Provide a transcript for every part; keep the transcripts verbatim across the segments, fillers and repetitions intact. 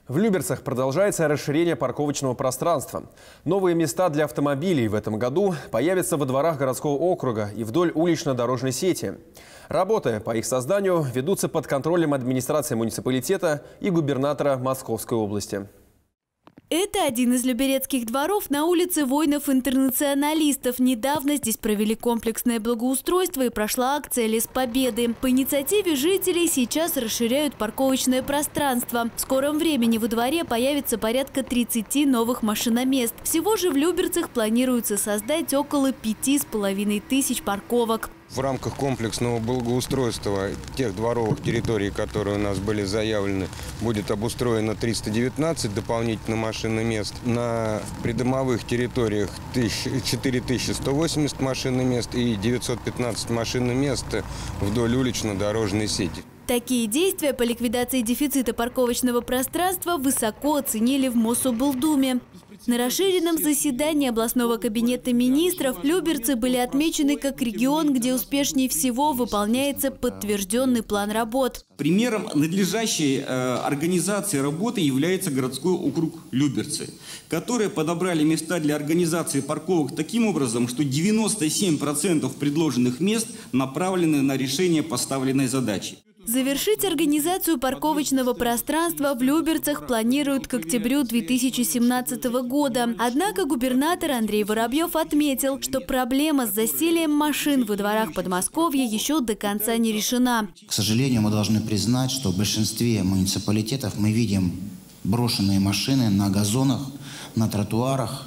В Люберцах продолжается расширение парковочного пространства. Новые места для автомобилей в этом году появятся во дворах городского округа и вдоль улично-дорожной сети. Работы по их созданию ведутся под контролем администрации муниципалитета и губернатора Московской области. Это один из люберецких дворов на улице воинов-интернационалистов. Недавно здесь провели комплексное благоустройство и прошла акция «Лес Победы». По инициативе жителей сейчас расширяют парковочное пространство. В скором времени во дворе появится порядка тридцати новых машиномест. Всего же в Люберцах планируется создать около пяти с половиной тысяч парковок. В рамках комплексного благоустройства тех дворовых территорий, которые у нас были заявлены, будет обустроено триста девятнадцать дополнительных машинных мест. На придомовых территориях четыре тысячи сто восемьдесят машинных мест и девятьсот пятнадцать машинных мест вдоль улично-дорожной сети. Такие действия по ликвидации дефицита парковочного пространства высоко оценили в Мособлдуме. На расширенном заседании областного кабинета министров Люберцы были отмечены как регион, где успешнее всего выполняется подтвержденный план работ. Примером надлежащей э, организации работы является городской округ Люберцы, которые подобрали места для организации парковок таким образом, что девяносто семь процентов предложенных мест направлены на решение поставленной задачи. Завершить организацию парковочного пространства в Люберцах планируют к октябрю две тысячи семнадцатого года. Однако губернатор Андрей Воробьев отметил, что проблема с засилием машин во дворах Подмосковья еще до конца не решена. К сожалению, мы должны признать, что в большинстве муниципалитетов мы видим брошенные машины на газонах, на тротуарах.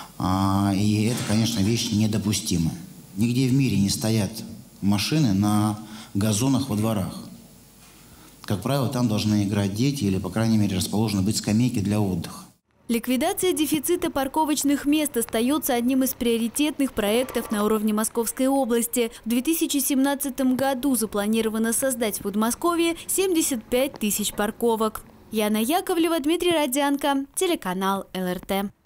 И это, конечно, вещь недопустимая. Нигде в мире не стоят машины на газонах во дворах. Как правило, там должны играть дети или, по крайней мере, расположены быть скамейки для отдыха. Ликвидация дефицита парковочных мест остается одним из приоритетных проектов на уровне Московской области. В две тысячи семнадцатом году запланировано создать в Подмосковье семьдесят пять тысяч парковок. Яна Яковлева, Дмитрий Родянко, телеканал эл эр тэ.